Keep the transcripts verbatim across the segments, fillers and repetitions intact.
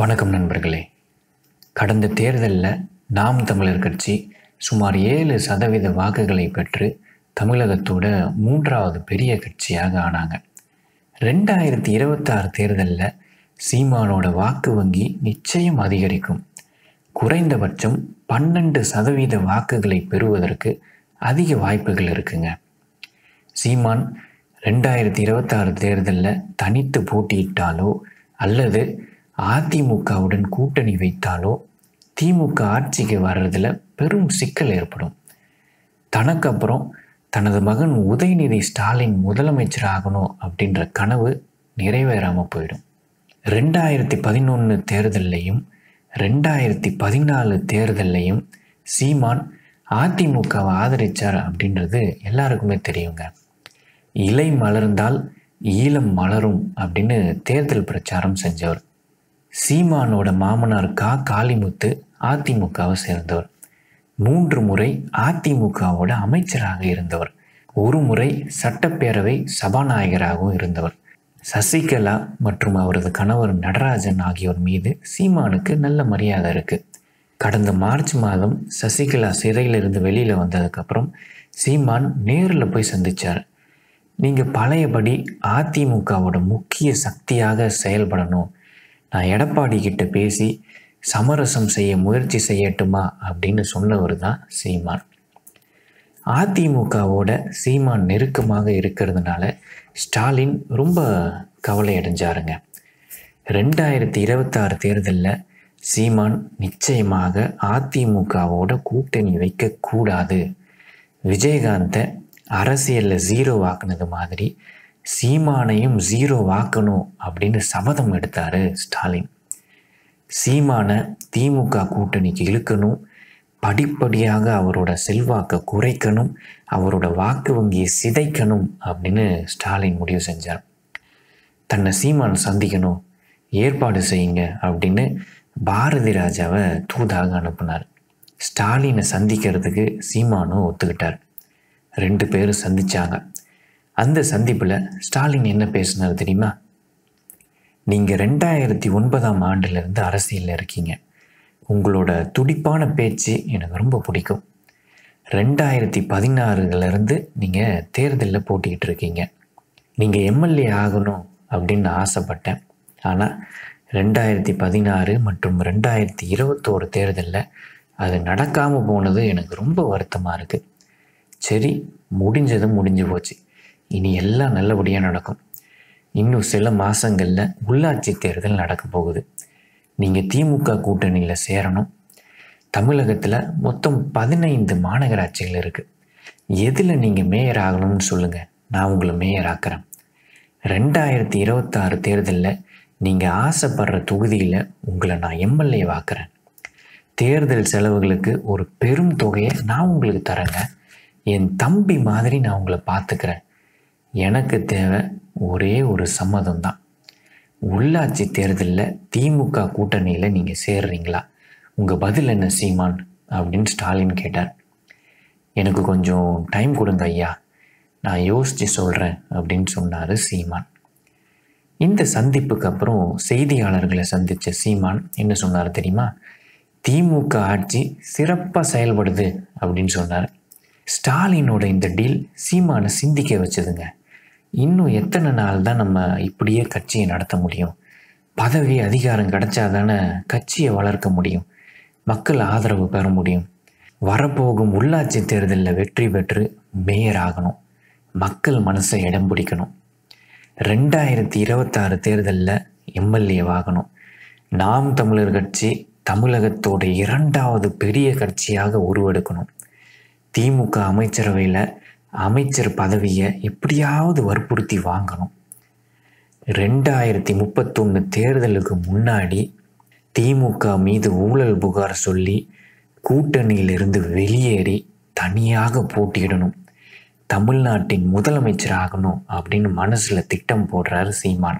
வணக்கம் நண்பர்களே. கடந்த தேர்தலில் நாம் தமிழர் கட்சி சுமார் ஏழு சதவீத வாக்குகளை பெற்று தமிழகத்தோட மூன்றாவது பெரிய கட்சியாக ஆனாங்க. ரெண்டாயிரத்தி இருபத்தாறு தேர்தலில் சீமானோட வாக்கு வங்கி நிச்சயம் அதிகரிக்கும். குறைந்தபட்சம் பன்னெண்டு சதவீத வாக்குகளை பெறுவதற்கு அதிக வாய்ப்புகள் இருக்குங்க. சீமான் ரெண்டாயிரத்தி இருபத்தாறு தேர்தலில் தனித்து போட்டியிட்டாலோ அல்லது அதிமுகவுடன் கூட்டணி வைத்தாலோ திமுக ஆட்சிக்கு வர்றதில் பெரும் சிக்கல் ஏற்படும். தனக்கு அப்புறம் தனது மகன் உதயநிதி ஸ்டாலின் முதலமைச்சர் ஆகணும் அப்படின்ற கனவு நிறைவேறாமல் போயிடும். ரெண்டாயிரத்தி பதினொன்று தேர்தல்லையும் ரெண்டாயிரத்தி பதினாலு தேர்தல்லையும் சீமான் அதிமுகவை ஆதரித்தார் அப்படின்றது எல்லாருக்குமே தெரியுங்க. இலை மலர்ந்தால் ஈழம் மலரும் அப்படின்னு தேர்தல் பிரச்சாரம் செஞ்சவர். சீமானோட மாமனார் கா காளிமுத்து அதிமுகவை சேர்ந்தவர். மூன்று முறை அதிமுகவோட அமைச்சராக இருந்தவர். ஒரு முறை சட்டப்பேரவை சபாநாயகராகவும் இருந்தவர். சசிகலா மற்றும் அவரது கணவர் நடராஜன் ஆகியோர் மீது சீமானுக்கு நல்ல மரியாதை இருக்குது. கடந்த மார்ச் மாதம் சசிகலா சிறையிலிருந்து வெளியில் வந்ததுக்கப்புறம் சீமான் நேரில் போய் சந்தித்தார். நீங்கள் பழையபடி அதிமுகவோட முக்கிய சக்தியாக செயல்படணும், நான் எடப்பாடி கிட்ட பேசி சமரசம் செய்ய முயற்சி செய்யட்டுமா அப்படின்னு சொன்னவர் தான் சீமான். அதிமுகவோட சீமான் நெருக்கமாக இருக்கிறதுனால ஸ்டாலின் ரொம்ப கவலை அடைஞ்சாருங்க. ரெண்டாயிரத்தி இருபத்தாறு தேர்தலில் சீமான் நிச்சயமாக அதிமுகவோட கூட்டணி வைக்கக்கூடாது, விஜயகாந்தை அரசியலில் ஜீரோ வாக்குனது மாதிரி சீமானையும் ஜீரோ வாக்கணும் அப்படின்னு சபதம் எடுத்தார் ஸ்டாலின். சீமானை திமுக கூட்டணிக்கு இழுக்கணும், படிப்படியாக அவரோட செல்வாக்கை குறைக்கணும், அவரோட வாக்கு வங்கியை சிதைக்கணும் அப்படின்னு ஸ்டாலின் முடிவு செஞ்சார். தன்னை சீமான் சந்திக்கணும், ஏற்பாடு செய்யுங்க அப்படின்னு பாரதி ராஜாவை தூதாக அனுப்புனார். ஸ்டாலினை சந்திக்கிறதுக்கு சீமானும் ஒத்துக்கிட்டார். ரெண்டு பேரும் சந்தித்தாங்க. அந்த சந்திப்பில் ஸ்டாலின் என்ன பேசினார் தெரியுமா? நீங்கள் ரெண்டாயிரத்தி ஒன்பதாம் ஆண்டுலேருந்து அரசியலில் இருக்கீங்க. உங்களோட துடிப்பான பேச்சு எனக்கு ரொம்ப பிடிக்கும். ரெண்டாயிரத்தி பதினாறுலேருந்து நீங்கள் தேர்தலில் போட்டிக்கிட்டு இருக்கீங்க. நீங்கள் எம்எல்ஏ ஆகணும் அப்படின்னு ஆசைப்பட்டேன். ஆனால் ரெண்டாயிரத்தி பதினாறு மற்றும் ரெண்டாயிரத்தி இருபத்தோரு தேர்தலில் அது நடக்காமல் போனது எனக்கு ரொம்ப வருத்தமாக இருக்குது. சரி, முடிஞ்சதும் முடிஞ்சு போச்சு. இனி எல்லாம் நல்லபடியாக நடக்கும். இன்னும் சில மாதங்களில் உள்ளாட்சி தேர்தல் நடக்க போகுது. நீங்கள் திமுக கூட்டணியில் சேரணும். தமிழகத்தில் மொத்தம் பதினைந்து மாநகராட்சிகள் இருக்குது. எதில் நீங்கள் மேயர் ஆகணும்னு சொல்லுங்கள், நான் உங்களை மேயர் ஆக்குறேன். ரெண்டாயிரத்தி இருபத்தாறு தேர்தலில் நீங்கள் ஆசைப்படுற தொகுதியில் உங்களை நான் எம்எல்ஏ வாக்குறேன். தேர்தல் செலவுகளுக்கு ஒரு பெரும் தொகையை நான் உங்களுக்கு தரேங்க. என் தம்பி மாதிரி நான் உங்களை பார்த்துக்கிறேன். எனக்கு தேவை ஒரே ஒரு சம்மதம் தான். உள்ளாட்சி தேர்தலில் திமுக கூட்டணியில் நீங்கள் சேர்றீங்களா? உங்கள் பதில் என்ன சீமான் அப்படின்னு ஸ்டாலின் கேட்டார். எனக்கு கொஞ்சம் டைம் கொடுங்க ஐயா, நான் யோசித்து சொல்கிறேன் அப்படின்னு சொன்னார் சீமான். இந்த சந்திப்புக்கு அப்புறம் செய்தியாளர்களை சந்தித்த சீமான் என்ன சொன்னார் தெரியுமா? திமுக ஆட்சி சிறப்பாக செயல்படுது அப்படின்னு சொன்னார். ஸ்டாலினோட இந்த டீல் சீமானை சிந்திக்க வச்சதுங்க. இன்னும் எத்தனை நாள் தான் நம்ம இப்படியே கட்சியை நடத்த முடியும்? பதவி அதிகாரம் கிடைச்சா தானே கட்சியை வளர்க்க முடியும், மக்கள் ஆதரவு பெற முடியும். வரப்போகும் உள்ளாட்சி தேர்தலில் வெற்றி பெற்று மேயர் ஆகணும், மக்கள் மனசை இடம் பிடிக்கணும். ரெண்டாயிரத்தி இருபத்தாறு தேர்தலில் எம்எல்ஏ ஆகணும். நாம் தமிழர் கட்சி தமிழகத்தோட இரண்டாவது பெரிய கட்சியாக உருவெடுக்கணும். திமுக அமைச்சரவையில் அமைச்சர் பதவியை எப்படியாவது வற்புறுத்தி வாங்கணும். ரெண்டாயிரத்தி முப்பத்தொன்று தேர்தலுக்கு முன்னாடி திமுக மீது ஊழல் புகார் சொல்லி கூட்டணியிலிருந்து வெளியேறி தனியாக போட்டியிடணும், தமிழ்நாட்டின் முதலமைச்சர் ஆகணும் அப்படின்னு மனசில் திட்டம் போடுறாரு சீமான்.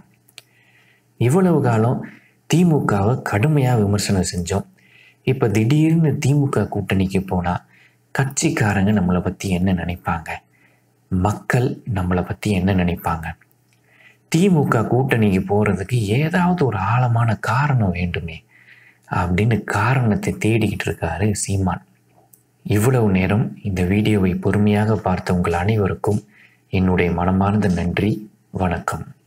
இவ்வளவு காலம் திமுகவை கடுமையாக விமர்சனம் செஞ்சோம். இப்போ திடீர்னு திமுக கூட்டணிக்கு போனால் கட்சிக்காரங்க நம்மளை பற்றி என்ன நினைப்பாங்க, மக்கள் நம்மளை பற்றி என்ன நினைப்பாங்க? திமுக கூட்டணிக்கு போகிறதுக்கு ஏதாவது ஒரு ஆழமான காரணம் வேண்டுமே அப்படின்னு காரணத்தை தேடிக்கிட்டு இருக்காரு சீமான். இவ்வளவு நேரம் இந்த வீடியோவை பொறுமையாக பார்த்த உங்கள் அனைவருக்கும் என்னுடைய மனமார்ந்த நன்றி. வணக்கம்.